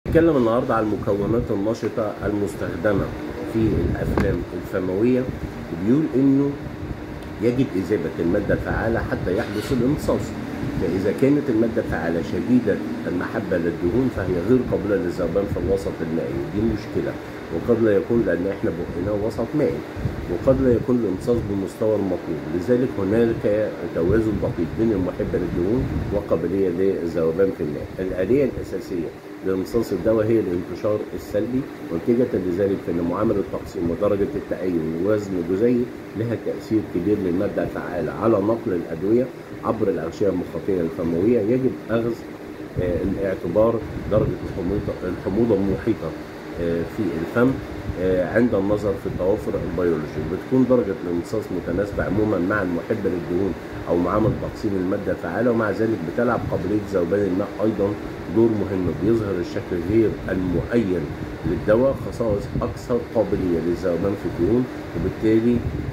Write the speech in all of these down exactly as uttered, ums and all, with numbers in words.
هنتكلم النهارده عن المكونات النشطة المستخدمة في الأفلام الفموية. بيقول إنه يجب إذابة المادة الفعالة حتى يحدث الامتصاص، فإذا كانت المادة الفعالة شديدة المحبة للدهون فهي غير قابلة للذوبان في الوسط المائي، دي مشكلة. وقد لا يكون، لأن إحنا بقينا وسط مائي، وقد لا يكون الامتصاص بالمستوى المطلوب. لذلك هناك توازن دقيق بين المحبة للدهون وقابلية للذوبان في الماء. الآلية الأساسية لامتصاص الدواء هي الانتشار السلبي، ونتيجة لذلك فإن معامل التقسيم ودرجة التأين والوزن الجزيئي لها تأثير كبير للمادة الفعالة على نقل الأدوية عبر الأغشية المخاطية الفموية. يجب أخذ الاعتبار درجة الحموضة المحيطة في الفم عند النظر في التوافر البيولوجي. بتكون درجة الامتصاص متناسبة عموما مع المحبة للدهون أو معامل تقسيم المادة الفعالة، ومع ذلك بتلعب قابلية ذوبان الماء أيضا دور مهم. بيظهر الشكل غير المعين للدواء خصائص أكثر قابلية للذوبان في الدهون، وبالتالي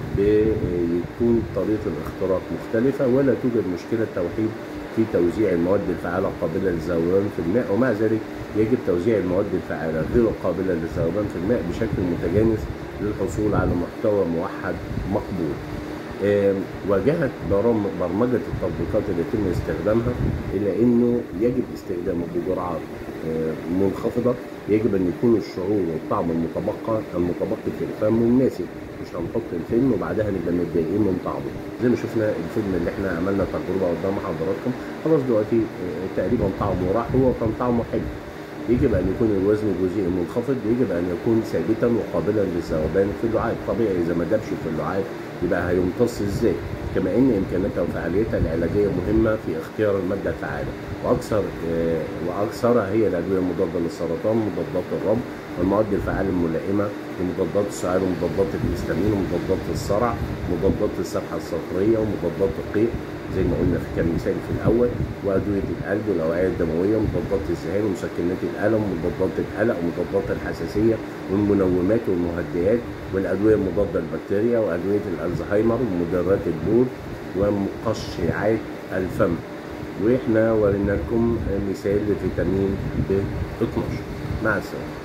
بيكون طريقة الاختراق مختلفة، ولا توجد مشكلة توحيد في توزيع المواد الفعالة القابلة للذوبان في الماء. ومع ذلك يجب توزيع المواد الفعالة غير القابلة للذوبان في الماء بشكل متجانس للحصول على محتوى موحد مقبول. واجهت برمجة التطبيقات اللي يتم استخدامها إلى أنه يجب استخدامه بجرعات منخفضة. يجب أن يكون الشعور والطعم المتبقى المتبقي في الفم مناسب، مش هنحط الفيلم وبعدها نبقى متضايقين من طعمه زي ما شفنا الفيلم اللي احنا عملنا تجربة قدام حضراتكم. خلاص دلوقتي تقريبا طعمه راح، هو كان طعمه حلو. يجب أن يكون الوزن الجزيئي منخفض، يجب أن يكون ثابتا وقابلا للذوبان في اللعاب. طبيعي إذا ما دابش في اللعاب يبقى هيمتص إزاي؟ كما أن إمكانياتها وفعاليتها العلاجية مهمة في اختيار المادة الفعالة، وأكثر وأكثرها هي الأدوية المضادة للسرطان، مضادات الربو، والمواد الفعالة الملائمة لمضادات السعال ومضادات الهستامين ومضادات الصرع، مضادات السبحة الصدرية ومضادات القيء زي ما قلنا في كمثال في الأول، وأدوية القلب والأوعية الدموية، مضادات الذهان ومسكنات الألم ومضادات القلق ومضادات الحساسية والمنومات والمهدئات، والأدوية المضادة للبكتيريا، وأدوية الألزهايمر ومدرات البول ومقشعات الفم. وإحنا ورينا لكم مثال لفيتامين ب اثناشر. مع السلامة.